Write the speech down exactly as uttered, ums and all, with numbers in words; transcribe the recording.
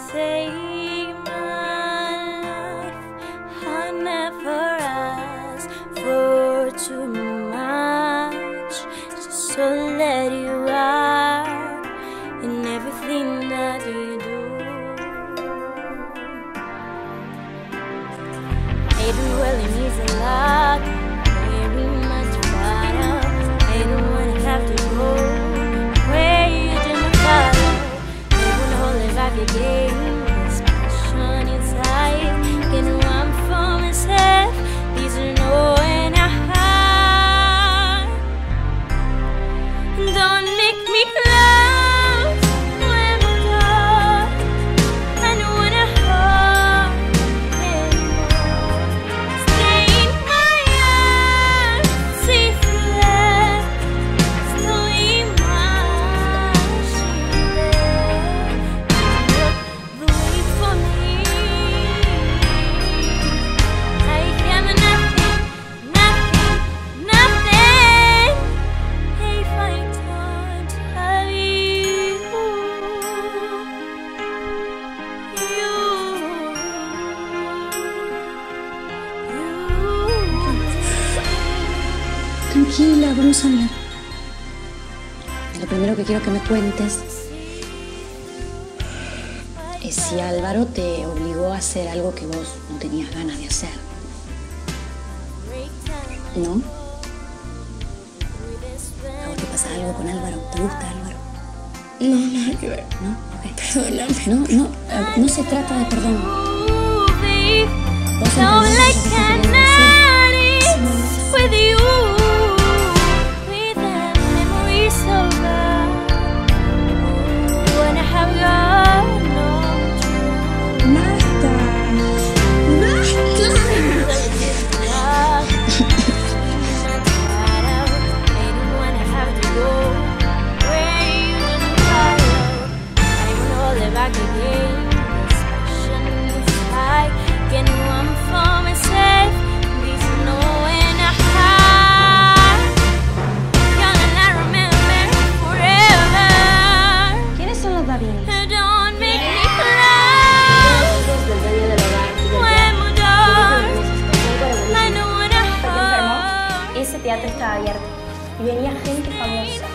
save my life. I never asked for too much, just to let you out in everything that you do. It really means a lot, very much better. I don't wanna have to go where you didn't follow. I won't hold it back again. This passion inside, can run for myself. These are no and a high. Don't make me close when I'm done. I don't wanna hold anymore. Stay in my arms, safe left. Still in my shield. The way for me, I have nothing, nothing, nothing. If I don't have you, Tranquila, vamos a hablar. Lo primero que quiero que me cuentes es si Álvaro te obligó a hacer algo que vos no tenías ganas de hacer. ¿No? ¿A vos te pasa algo con Álvaro? ¿Te gusta Álvaro? No, nada que ver. ¿No? Ok. Perdóname. No, no, eh, no se trata de perdón. Vos so entendés like lo que te quería decir. cannot with you, with the memories of love. When I have gone on true. Nada. Nada. I don't wanna have to go where you didn't follow. I won't hold it back again. This passion inside, can run for myself. There's no end I hide. Gonna remember forever. ¿Quiénes son los Davini? Don't make me cry when we're done. I know what I hold. Ese teatro estaba abierto y venía gente famosa.